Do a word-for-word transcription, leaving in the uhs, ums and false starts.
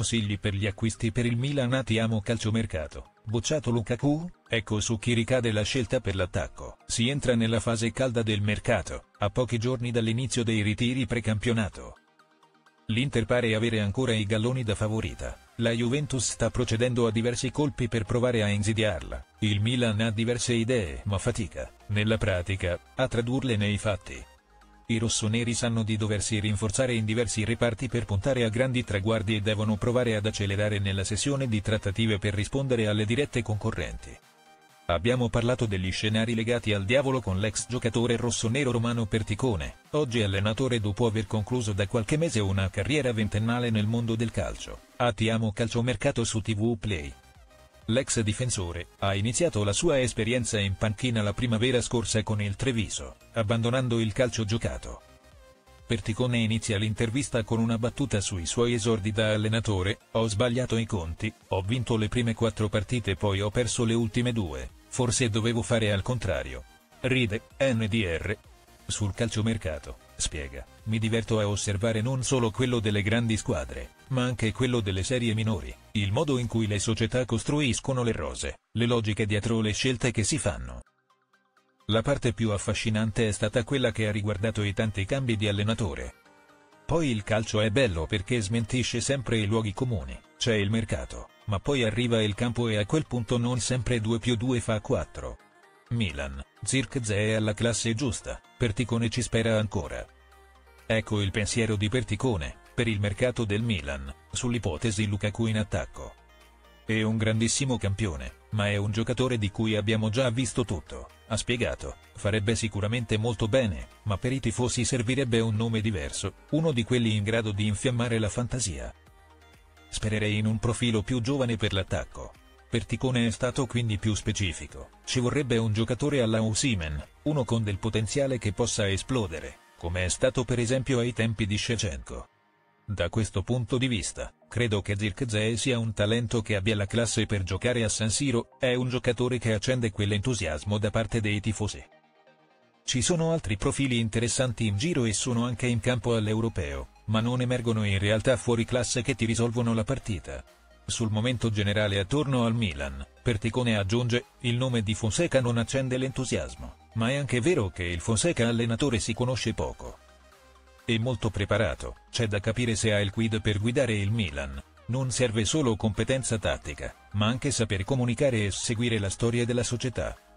consigli per gli acquisti per il Milan a Ti Amo Calciomercato. Bocciato Lukaku? Ecco su chi ricade la scelta per l'attacco. Si entra nella fase calda del mercato, a pochi giorni dall'inizio dei ritiri precampionato. L'Inter pare avere ancora i galloni da favorita. La Juventus sta procedendo a diversi colpi per provare a insidiarla. Il Milan ha diverse idee ma fatica, nella pratica, a tradurle nei fatti. I rossoneri sanno di doversi rinforzare in diversi reparti per puntare a grandi traguardi e devono provare ad accelerare nella sessione di trattative per rispondere alle dirette concorrenti. Abbiamo parlato degli scenari legati al diavolo con l'ex giocatore rossonero Romano Perticone, oggi allenatore dopo aver concluso da qualche mese una carriera ventennale nel mondo del calcio. A Ti Amo Calciomercato su T V Play. L'ex difensore ha iniziato la sua esperienza in panchina la primavera scorsa con il Treviso, abbandonando il calcio giocato. Perticone inizia l'intervista con una battuta sui suoi esordi da allenatore: ho sbagliato i conti, ho vinto le prime quattro partite poi ho perso le ultime due, forse dovevo fare al contrario. Ride, N D R. Sul calciomercato, spiega, mi diverto a osservare non solo quello delle grandi squadre, ma anche quello delle serie minori, il modo in cui le società costruiscono le rose, le logiche dietro le scelte che si fanno. La parte più affascinante è stata quella che ha riguardato i tanti cambi di allenatore. Poi il calcio è bello perché smentisce sempre i luoghi comuni, c'è il mercato, ma poi arriva il campo e a quel punto non sempre due più due fa quattro. Milan, Zirkzee è alla classe giusta, Perticone ci spera ancora. Ecco il pensiero di Perticone, per il mercato del Milan, sull'ipotesi Lukaku in attacco. È un grandissimo campione, ma è un giocatore di cui abbiamo già visto tutto, ha spiegato, farebbe sicuramente molto bene, ma per i tifosi servirebbe un nome diverso, uno di quelli in grado di infiammare la fantasia. Spererei in un profilo più giovane per l'attacco. Perticone è stato quindi più specifico, ci vorrebbe un giocatore alla Osimhen, uno con del potenziale che possa esplodere, come è stato per esempio ai tempi di Shevchenko. Da questo punto di vista, credo che Zirkzee sia un talento che abbia la classe per giocare a San Siro, è un giocatore che accende quell'entusiasmo da parte dei tifosi. Ci sono altri profili interessanti in giro e sono anche in campo all'Europeo, ma non emergono in realtà fuori classe che ti risolvono la partita. Sul momento generale attorno al Milan, Perticone aggiunge, il nome di Fonseca non accende l'entusiasmo, ma è anche vero che il Fonseca allenatore si conosce poco. È molto preparato, c'è da capire se ha il quid per guidare il Milan, non serve solo competenza tattica, ma anche saper comunicare e seguire la storia della società.